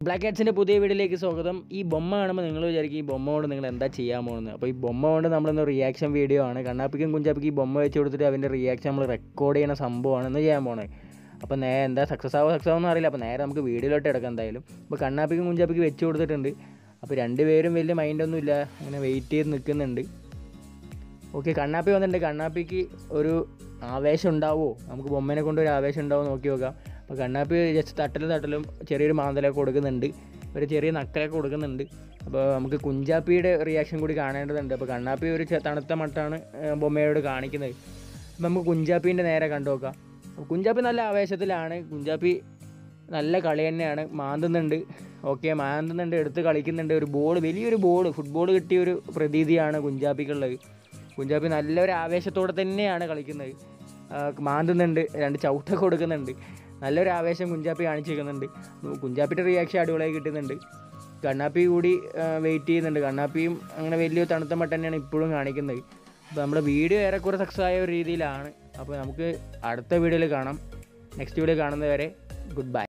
Black പുതിയ വീഡിയോയിലേക്ക് സ്വാഗതം. ഈ ബൊമ്മ കാണുമ്പോൾ നിങ്ങൾ വിചാരിക്കും ഈ ബൊമ്മ കൊണ്ട് നിങ്ങൾ എന്താ ചെയ്യാൻ പോകുന്നത്. അപ്പോൾ ഈ ബൊമ്മ കൊണ്ട് നമ്മളൊന്ന് റിയാക്ഷൻ വീഡിയോ ആണ്. കണ്ണാപ്പിക്കും കുഞ്ചാപ്പിക്കും ഈ ബൊമ്മ വെച്ച് കൊടുത്തിട്ട് അതിൻ്റെ റിയാക്ഷൻ നമ്മൾ റെക്കോർഡ് ചെയ്യുന്ന സംഭവമാണ് ഇന്ന് ചെയ്യാൻ പോകുന്നത്. അപ്പോൾ എന്താ സക്സസ് ആവുമെന്ന് അറിയില്ല. അപ്പോൾ നേരെ നമുക്ക് വീഡിയോയിലോട്ട് എടുക്കാം എന്തായാലും. അപ്പോൾ കണ്ണാപ്പിക്കും കുഞ്ചാപ്പിക്കും വെച്ച് കൊടുത്തിട്ടുണ്ട്. അപ്പോൾ രണ്ടുപേരും വലിയ മൈൻഡൊന്നും ഇല്ല, അങ്ങനെ വെയിറ്റ് ചെയ്ത് നിൽക്കുന്നുണ്ട്. ഓക്കെ, കണ്ണാപ്പി വന്നിട്ടുണ്ട്. കണ്ണാപ്പിക്ക് ഒരു ആവേശം ഉണ്ടാവുമോ, നമുക്ക് ബൊമ്മേനെ കൊണ്ട് ഒരു ആവേശം ഉണ്ടാവുമോ നോക്കി നോക്കാം. അപ്പോൾ കണ്ണാപ്പി ജസ്റ്റ് തട്ടലും ചെറിയൊരു മാന്തലൊക്കെ കൊടുക്കുന്നുണ്ട്, ഒരു ചെറിയ നക്കലൊക്കെ കൊടുക്കുന്നുണ്ട്. അപ്പോൾ നമുക്ക് കുഞ്ചാപ്പിയുടെ റിയാക്ഷൻ കൂടി കാണേണ്ടതുണ്ട്. അപ്പോൾ കണ്ണാപ്പി ഒരു തണുത്ത മട്ടാണ് ബൊമ്മയോട് കാണിക്കുന്നത്. അപ്പോൾ നമുക്ക് കുഞ്ചാപ്പീൻ്റെ നേരെ കണ്ടു നോക്കാം. കുഞ്ചാപ്പി നല്ല ആവേശത്തിലാണ്, കുഞ്ചാപ്പി നല്ല കളി തന്നെയാണ്, മാന്തുന്നുണ്ട്. ഓക്കെ, മാന്തുന്നുണ്ട്, എടുത്ത് കളിക്കുന്നുണ്ട്. ഒരു ബോൾ, വലിയൊരു ബോൾ, ഫുട്ബോൾ കിട്ടിയൊരു പ്രതീതിയാണ് കുഞ്ചാപ്പിക്കുള്ളത്. കുഞ്ചാപ്പി നല്ലൊരു ആവേശത്തോടെ തന്നെയാണ് കളിക്കുന്നത്, മാന്തുന്നുണ്ട്, രണ്ട് ചവിട്ടൊക്കെ കൊടുക്കുന്നുണ്ട്. നല്ലൊരു ആവേശം കുഞ്ചാപ്പി കാണിച്ചിരിക്കുന്നുണ്ട്. കുഞ്ചാപ്പിയുടെ റിയാക്ഷൻ അടിപൊളിയായി കിട്ടുന്നുണ്ട്. കണ്ണാപ്പി കൂടി വെയിറ്റ് ചെയ്യുന്നുണ്ട്. കണ്ണാപ്പിയും അങ്ങനെ വലിയ തണുത്ത മട്ടം തന്നെയാണ് ഇപ്പോഴും കാണിക്കുന്നത്. അപ്പോൾ നമ്മുടെ വീഡിയോ ഏറെക്കുറെ സക്സസ് ആയ ഒരു രീതിയിലാണ്. അപ്പോൾ നമുക്ക് അടുത്ത വീഡിയോയിൽ കാണാം. നെക്സ്റ്റ് വീഡിയോ കാണുന്നതുവരെ ഗുഡ് ബൈ.